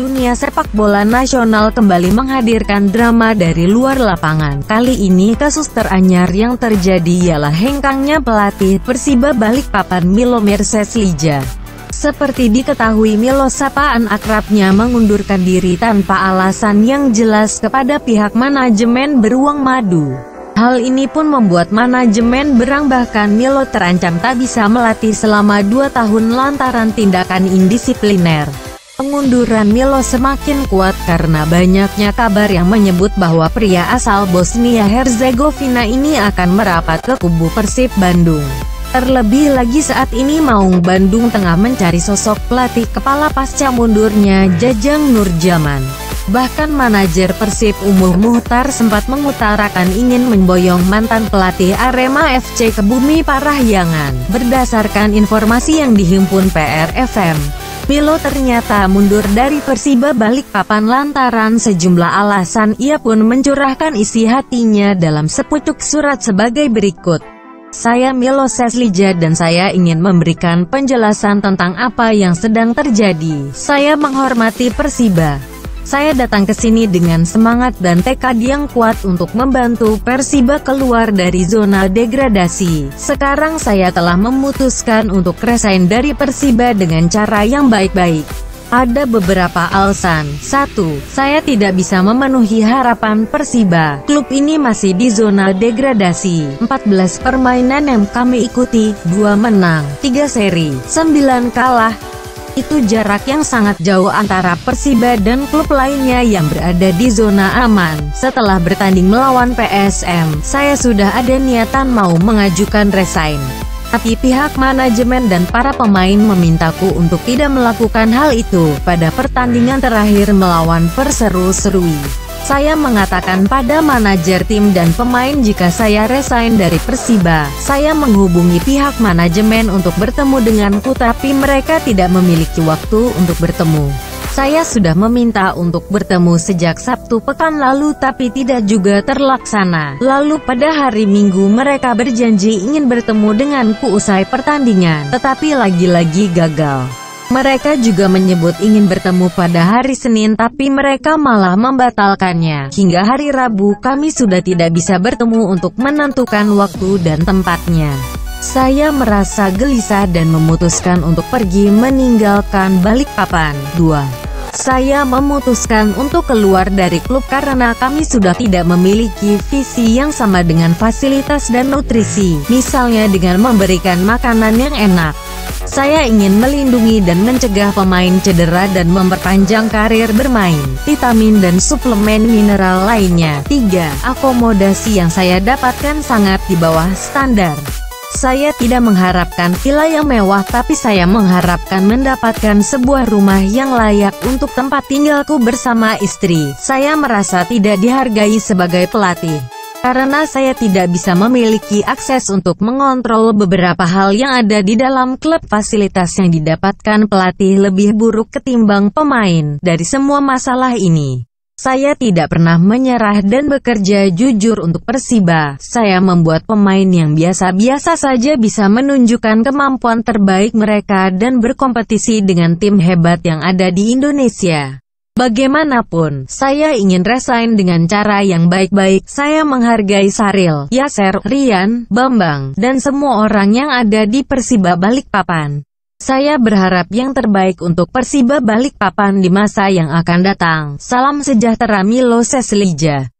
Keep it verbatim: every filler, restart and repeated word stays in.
dunia sepak bola nasional kembali menghadirkan drama dari luar lapangan. Kali ini kasus teranyar yang terjadi ialah hengkangnya pelatih Persiba Balikpapan Milo Merceslija. Seperti diketahui, Milo, sapaan akrabnya, mengundurkan diri tanpa alasan yang jelas kepada pihak manajemen Beruang Madu. Hal ini pun membuat manajemen Berang bahkan Milo terancam tak bisa melatih selama dua tahun lantaran tindakan indisipliner. Pengunduran Milo semakin kuat karena banyaknya kabar yang menyebut bahwa pria asal Bosnia-Herzegovina ini akan merapat ke kubu Persib Bandung. Terlebih lagi saat ini Maung Bandung tengah mencari sosok pelatih kepala pasca mundurnya Jajang Nurjaman. Bahkan manajer Persib Umuh Muhtar sempat mengutarakan ingin memboyong mantan pelatih Arema F C ke bumi Parahyangan. Berdasarkan informasi yang dihimpun P R F M, Milo ternyata mundur dari Persiba Balikpapan lantaran sejumlah alasan. Ia pun mencurahkan isi hatinya dalam sepucuk surat sebagai berikut. Saya Milo Merceslija dan saya ingin memberikan penjelasan tentang apa yang sedang terjadi. Saya menghormati Persiba. Saya datang ke sini dengan semangat dan tekad yang kuat untuk membantu Persiba keluar dari zona degradasi. Sekarang saya telah memutuskan untuk resign dari Persiba dengan cara yang baik-baik. Ada beberapa alasan. satu. Saya tidak bisa memenuhi harapan Persiba. Klub ini masih di zona degradasi. empat belas permainan yang kami ikuti, dua menang, tiga seri, sembilan kalah. Itu jarak yang sangat jauh antara Persiba dan klub lainnya yang berada di zona aman. Setelah bertanding melawan P S M, saya sudah ada niatan mau mengajukan resign. Tapi pihak manajemen dan para pemain memintaku untuk tidak melakukan hal itu. Pada pertandingan terakhir melawan Perseru-Serui, saya mengatakan pada manajer tim dan pemain jika saya resign dari Persiba. Saya menghubungi pihak manajemen untuk bertemu denganku tapi mereka tidak memiliki waktu untuk bertemu. Saya sudah meminta untuk bertemu sejak Sabtu pekan lalu tapi tidak juga terlaksana. Lalu pada hari Minggu mereka berjanji ingin bertemu denganku usai pertandingan, tetapi lagi-lagi gagal. Mereka juga menyebut ingin bertemu pada hari Senin tapi mereka malah membatalkannya. Hingga hari Rabu kami sudah tidak bisa bertemu untuk menentukan waktu dan tempatnya. Saya merasa gelisah dan memutuskan untuk pergi meninggalkan Balikpapan. dua. Saya memutuskan untuk keluar dari klub karena kami sudah tidak memiliki visi yang sama dengan fasilitas dan nutrisi, misalnya dengan memberikan makanan yang enak. Saya ingin melindungi dan mencegah pemain cedera dan memperpanjang karir bermain. Vitamin dan suplemen mineral lainnya. tiga. Akomodasi yang saya dapatkan sangat di bawah standar. Saya tidak mengharapkan villa yang mewah tapi saya mengharapkan mendapatkan sebuah rumah yang layak untuk tempat tinggalku bersama istri. Saya merasa tidak dihargai sebagai pelatih karena saya tidak bisa memiliki akses untuk mengontrol beberapa hal yang ada di dalam klub. Fasilitas yang didapatkan pelatih lebih buruk ketimbang pemain. Dari semua masalah ini, saya tidak pernah menyerah dan bekerja jujur untuk Persiba. Saya membuat pemain yang biasa-biasa saja bisa menunjukkan kemampuan terbaik mereka dan berkompetisi dengan tim hebat yang ada di Indonesia. Bagaimanapun, saya ingin resign dengan cara yang baik-baik. Saya menghargai Saril, Yaser, Rian, Bambang, dan semua orang yang ada di Persiba Balikpapan. Saya berharap yang terbaik untuk Persiba Balikpapan di masa yang akan datang. Salam sejahtera Milo Merceslija.